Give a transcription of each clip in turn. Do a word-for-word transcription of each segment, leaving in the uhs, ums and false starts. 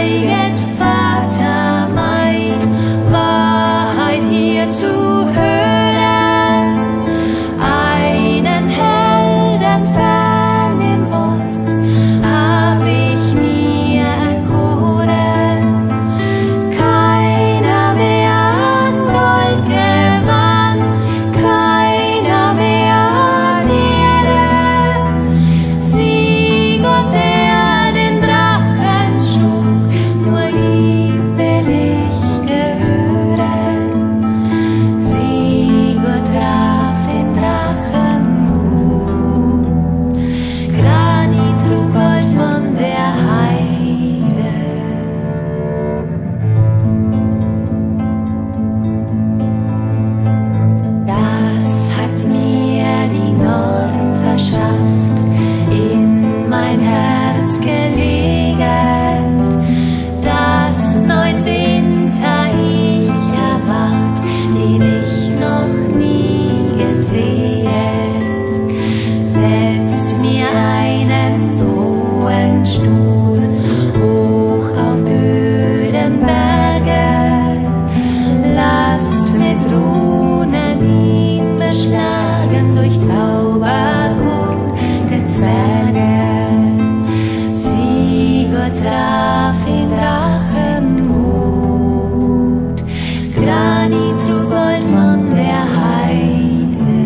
Schweiget, Vater mein, Wahrheit hier zu hören. Einen Helden fern im Ost hab ich mir erkoren. Keiner mehr an Gold gewann, keiner mehr an Ehre. Sigurd, der den Drachen schlug, nur ihm will ich gehören. Sigurd traf den Drachen gut, Grani trug Gold von der Heide. Das hat mir die Norn verschafft, in mein Herz gelegt, dass neun Winter ich erwart, den ich noch nie gesehen. Setzt mir einen hohen Stuhl hoch auf öden Berge, lasst mit Runen ihn beschlagen durch zauberkundige Zwerge. Sigurd traf den Drachen gut, Grani trug Gold von der Heide.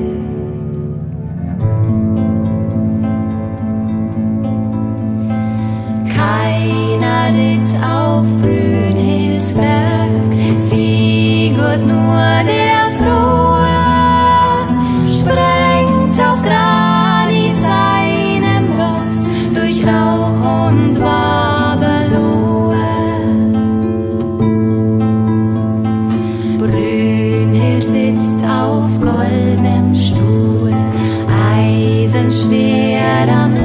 Keiner ritt auf Brünnhildsberg, Sigurd nur der Frohe, sprengt auf Grani seinem Ross durch Rauch und Waberlohe. Brünnhild sitzt auf goldenem Stuhl, eisenschwer am